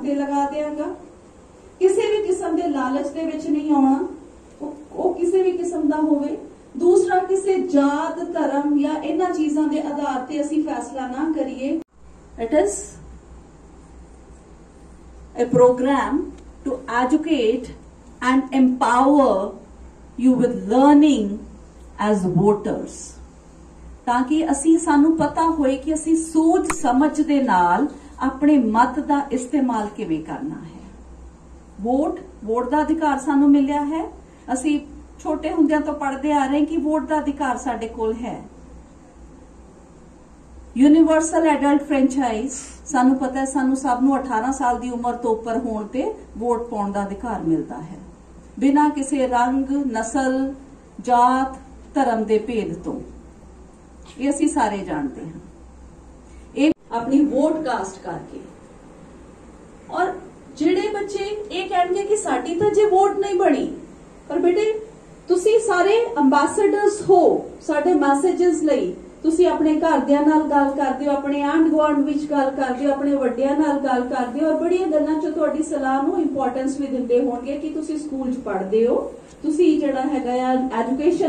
ਤੇ ਲਗਾ ਦਿਆਂਗਾ। ਕਿਸੇ ਵੀ ਕਿਸਮ ਦੇ ਲਾਲਚ ਦੇ ਵਿੱਚ ਨਹੀਂ ਆਉਣਾ, ਉਹ ਕਿਸੇ ਵੀ ਕਿਸਮ ਦਾ ਹੋਵੇ। दूसरा, किसी जात धर्म या इन्हां चीज़ों के आधार ते असी फैसला ना करिए। It is a program to educate and empower you with learning as voters, ताकि असी सानू पता होए कि असी सोच समझ दे नाल अपने मत दा इस्तेमाल किवें करना है। वोट दा अधिकार सानू मिलिया है। असी छोटे हुंदियां तो पढ़ते आ रहे हैं कि वोट का अधिकार साडे कोल है। यूनीवर्सल एडल्ट फ्रेंचाइज, सानू पता है सानू सब नू 18 साल की उम्र तो उपर होने ते वोट पाउण का अधिकार मिलता है, बिना किसी रंग, नस्ल, जात, धर्म के भेद तो। ये असी सारे जानते हैं। ये अपनी वोट कास्ट करके, और जिहड़े बच्चे ये कहणगे कि साडी तां जे वोट नहीं बनी, पर बेटे तुसी सारे अंबैसडर्स हो साडे मैसेजेस लई। तुसी अपने घरदियां नाल गल करदे हो, अपने आंढ गुआंढ विच गल करदे हो, अपने वड्डियां नाल गल करदे हो, और बड़ियां गल्लां च तुहाडी सलाह नूं इंपोर्टेंस भी दिंदे होणगे कि तुसी स्कूल च पढ़दे हो, तुसी जिहड़ा हैगा आ एजुकेशन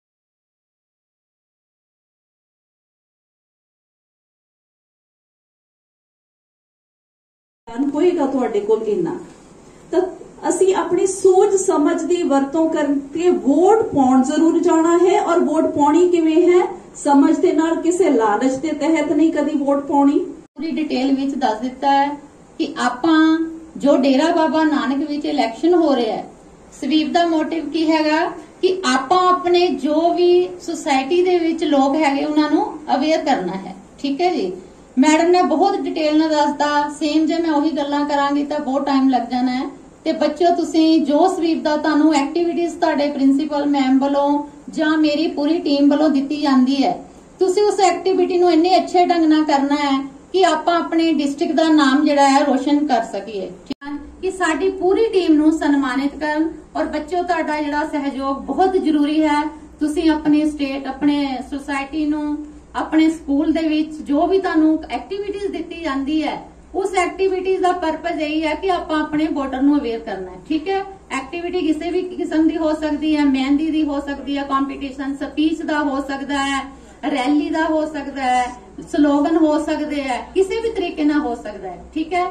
होएगा तुहाडे कोल इन्ना। तां असी अपनी सोच समझ की वरतों करके वोट पाउण जरूर जाना है। और वोट पाउणी किवें है, समझ दे नाल, किसी लालच के तहत नहीं कदी वोट पाउणी। पूरी डिटेल विच दस दिता है कि आपां जो डेरा बाबा नानक विच इलैक्शन हो रहा है, स्वीप दा मोटिव की हैगा कि आपां अपने जो भी सोसाइटी दे विच लोग हैगे उन्हां नूं अवेयर करना है। ठीक है जी, मैडम ने बहुत डिटेल नाल दसदा। सेम जे मैं ओही गल्लां करांगी तां बहुत टाइम लग जाना है। ते बच्चों तुसी जो स्वीप दा तानू एक्टिविटीज तुहाडे प्रिंसीपल मैम वालों जां मेरी पूरी टीम वालों दित्ती जांदी है, तुसी उस एक्टिविटी नू इन्ने अच्छे ढंग नाल करना है कि आपां अपने डिस्ट्रिक्ट दा नाम जिहड़ा है रोशन कर सकीए। कि साडी पूरी टीम नू सन्मानित करन। और बच्चों तुहाडा जिहड़ा सहयोग बहुत जरूरी है। तुसी अपनी स्टेट, अपने सोसाइटी नू, अपने स्कूल दे विच जो भी तुहानू एक्टिविटीज दित्ती जांदी है, उस एक्टिविटीज का परपज यही है कि आप अपने वोटर नू अवेयर करना है। ठीक है, एक्टिविटी किसी भी किस्म की हो सकती है, मेहंदी दी हो सकती है, कॉम्पिटिशन स्पीच का हो सकता है, रैली का हो सकता है, स्लोगन हो सकते हैं, किसी भी तरीके ना हो सकता है। ठीक है,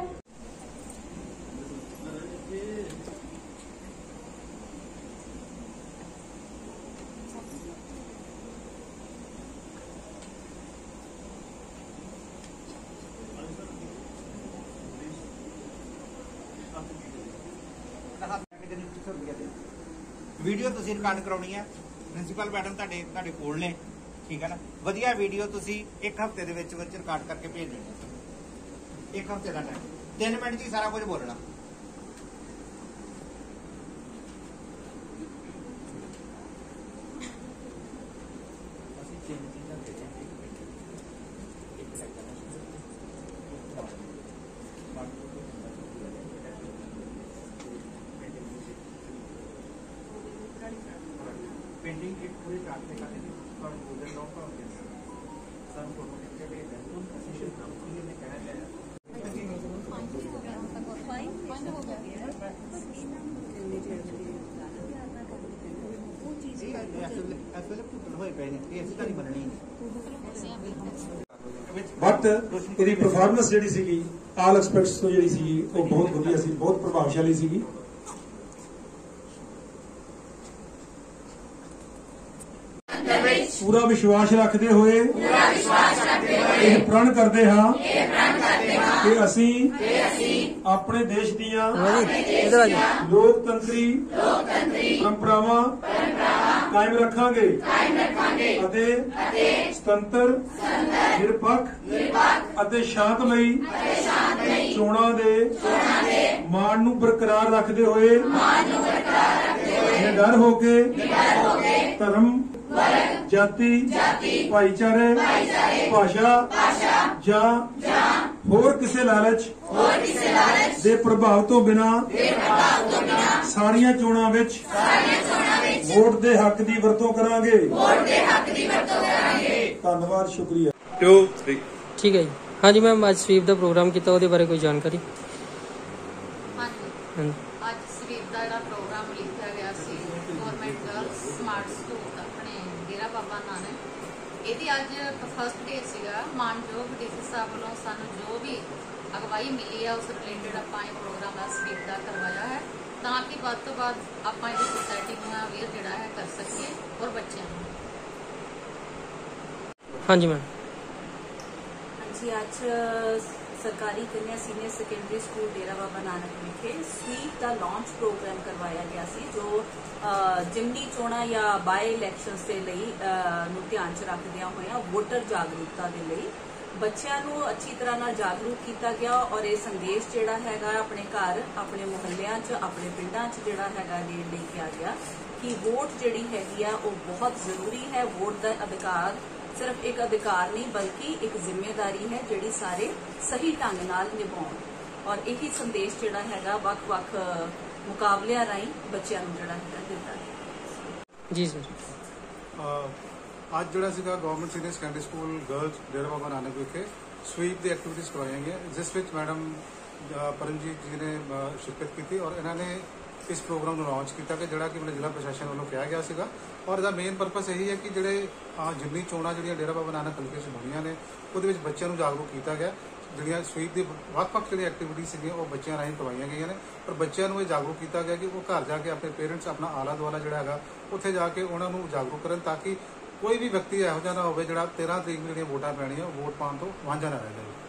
वीडियो तुसी रिकॉर्ड कराउणी है, प्रिंसीपल मैडम तुहाडे कोल ने। ठीक है ना, वधिया वीडियो तुसी एक हफ्ते दे विच रिकॉर्ड करके भेज देनी। एक हफ्ते का टाइम, 3 मिनट च सारा कुछ बोलना। पेंटिंग किट पूरी काटने का और गोल्डन लॉक का सब फोटो के लिए बिल्कुल असिस्टेंट कंपनी ने कहा है। बट ਇਹਦੀ परफॉर्मेंस ਜਿਹੜੀ ਸੀਗੀ ਆਲ ਐਸਪੈਕਟਸ ਤੋਂ ਜਿਹੜੀ ਸੀ ਉਹ ਬਹੁਤ ਵਧੀਆ ਸੀ, ਬਹੁਤ ਪ੍ਰਭਾਵਸ਼ਾਲੀ ਸੀਗੀ। पूरा विश्वास रखते हुए यह प्रण करते हाँ कि असी अपने देश दियां लोकतंत्री परंपरावां कायम रखांगे अते स्वतंत्र निरपक्ष अते शांतमई चोणां दे मान नूं बरकरार रखते हुए निडर होके धर्म जाति भाईचारे भाषा या होर किसी लालच दे प्रभाव तो बिना सारियां चोणां विच वोट दे हक दी वरतों करांगे। धन्यवाद, शुक्रिया। 2 3 ठीक है जी। हाँ जी मैम, आज स्वीप दा प्रोग्राम किया, ਉਹਦੇ बारे कोई जानकारी? ਅੱਜ ਸਵੀਪ ਦਾ ਜਿਹੜਾ ਪ੍ਰੋਗਰਾਮ ਲਿਖਿਆ ਗਿਆ ਸੀ ਗਵਰਨਮੈਂਟ ਗਰਲਸ ਸਮਾਰਟ ਸਕੂਲ ਆਪਣੇ ਡੇਰਾ ਬਾਬਾ ਨਾਨਕ, ਇਹਦੀ ਅੱਜ ਫਸਟ ਡੇ ਸੀਗਾ। ਮਾਨਯੋਗ ਡੀਸੀ ਸਾਹਿਬ ਵੱਲੋਂ ਸਾਨੂੰ ਜੋ ਵੀ ਅਗਵਾਈ ਮਿਲੀ ਹੈ ਉਸ ਰਿਲੇਟਡ ਆਪਾਂ ਇਹ ਪ੍ਰੋਗਰਾਮ ਦਾ ਸਵੀਪ ਦਾ ਕਰਵਾਇਆ ਹੈ, ਤਾਂ ਕਿ ਵੱਧ ਤੋਂ ਵੱਧ ਆਪਾਂ ਇਹਦੀ ਸੋਸਾਇਟੀ ਨੂੰ ਅਵੇਅਰ ਜਿਹੜਾ ਹੈ ਕਰ ਸਕੀਏ ਔਰ ਬੱਚਿਆਂ ਨੂੰ। ਹਾਂਜੀ ਮੈਮ। ਹਾਂਜੀ, ਅੱਜ ਸਰਕਾਰੀ ਕਨਿਆ senior secondary school Dera Baba Nanak ਵਿਖੇ ਸਵੀਪ ਦਾ ਲਾਂਚ ਪ੍ਰੋਗਰਾਮ ਕਰਵਾਇਆ ਗਿਆ ਸੀ, ਜੋ ਜਿਮਨੀ ਚੋਣਾਂ ਜਾਂ ਬਾਈ ਇਲੈਕਸ਼ਨਸ ਦੇ ਲਈ ਨੂੰ ਧਿਆਨ 'ਚ ਰੱਖਦਿਆਂ ਹੋਇਆਂ ਵੋਟਰ ਜਾਗਰੂਕਤਾ ਦੇ ਲਈ ਬੱਚਿਆਂ ਨੂੰ ਅੱਛੀ ਤਰ੍ਹਾਂ ਨਾਲ ਜਾਗਰੂਕ ਕੀਤਾ ਗਿਆ ਔਰ ਇਹ ਸੰਦੇਸ਼ ਜਿਹੜਾ ਹੈਗਾ ਆਪਣੇ ਘਰ, ਆਪਣੇ ਮੁਹੱਲਿਆਂ 'ਚ, ਆਪਣੇ ਪਿੰਡਾਂ 'ਚ ਜਿਹੜਾ ਹੈਗਾ ਲੈ ਕੇ ਆ ਗਿਆ ਕਿ ਵੋਟ ਜਿਹੜੀ ਹੈਗੀ ਆ ਉਹ ਬਹੁਤ ਜ਼ਰੂਰੀ ਹੈ। ਵੋਟ ਦਾ ਅਧਿਕਾਰ ਸਿਰਫ ਇੱਕ ਅਧਿਕਾਰ ਨਹੀਂ ਬਲਕਿ ਇੱਕ ਜ਼ਿੰਮੇਵਾਰੀ ਹੈ ਜਿਹੜੀ ਸਾਰੇ ਸਹੀ ਢੰਗ ਨਾਲ ਨਿਭਾਉਣ, ਔਰ ਇਹੀ ਸੰਦੇਸ਼ ਜਿਹੜਾ ਹੈਗਾ ਵੱਖ-ਵੱਖ ਮੁਕਾਬਲਿਆਂ ਰਾਹੀਂ ਬੱਚਿਆਂ ਨੂੰ ਜਿਹੜਾ ਹੈਗਾ ਦਿੱਤਾ ਹੈ। ਜੀ ਸਰ। ਅੱਜ ਜਿਹੜਾ ਸੀਗਾ government senior secondary school girls Dera Baba Nanak ਵਿਖੇ ਸਵੀਪ ਦੀ ਐਕਟੀਵਿਟੀਜ਼ ਕਰਵਾਈਆਂ ਗਈਆਂ, ਜਿਸ ਵਿੱਚ ਮੈਡਮ ਪਰਮਜੀਤ ਜੀ ਨੇ ਸ਼ਿਰਕਤ ਕੀਤੀ ਔਰ ਇਹਨਾਂ ਨੇ ਇਸ ਪ੍ਰੋਗਰਾਮ ਨੂੰ ਲਾਂਚ ਕੀਤਾ ਕਿ ਜਿਹੜਾ ਕਿ ਆਪਣੇ ਜ਼ਿਲ੍ਹਾ ਪ੍ਰਸ਼ਾਸਨ ਵੱਲੋਂ ਕਿਹਾ ਗਿਆ ਸੀਗਾ। ਔਰ ਇਹਦਾ ਮੇਨ ਪਰਪਸ ਇਹੀ ਹੈ ਕਿ ਜਿਹੜੇ ਜਿਮਨੀ ਚੋਣਾਂ ਜਿਹੜੀਆਂ ਡੇਰਾ ਬਾਬਾ ਨਾਨਕ ਹਲਕੇ 'ਚ ਹੋਣੀਆਂ ਨੇ ਉਹਦੇ ਵਿੱਚ ਬੱਚਿਆਂ ਨੂੰ ਜਾਗਰੂਕ ਕੀਤਾ ਗਿਆ। ਜਿਹੜੀਆਂ ਸਵੀਪ ਦੀ ਵੱਖ-ਵੱਖ ਜਿਹੜੀ ਐਕਟੀਵਿਟੀ ਸੀਗੀਆਂ ਉਹ ਬੱਚਿਆਂ ਰਾਹੀਂ ਕਰਵਾਈਆਂ ਗਈਆਂ ਨੇ, ਪਰ ਬੱਚਿਆਂ ਨੂੰ ਇਹ ਜਾਗਰੂਕ ਕੀਤਾ ਗਿਆ ਕਿ ਉਹ ਘਰ ਜਾ ਕੇ ਆਪਣੇ ਪੇਰੈਂਟਸ, ਆਪਣਾ ਆਲਾ ਦੁਆਲਾ ਜਿਹੜਾ ਹੈਗਾ ਉੱਥੇ ਜਾ ਕੇ ਉਹਨਾਂ ਨੂੰ ਜਾਗਰੂਕ ਕਰਨ, ਤਾਂ ਕਿ ਕੋਈ ਵੀ ਵਿਅਕਤੀ ਇਹੋ ਜਿਹਾ ਨਾ ਹੋਵੇ ਜਿਹੜਾ 13 ਤਰੀਕ ਨੂੰ ਜਿਹੜੀਆਂ ਵੋਟਾਂ ਪੈਣੀਆਂ ਵੋਟ ਪਾਉਣ ਤੋਂ ਵਾਂਝਾ ਨਾ ਰਹਿ ਜਾਵੇ।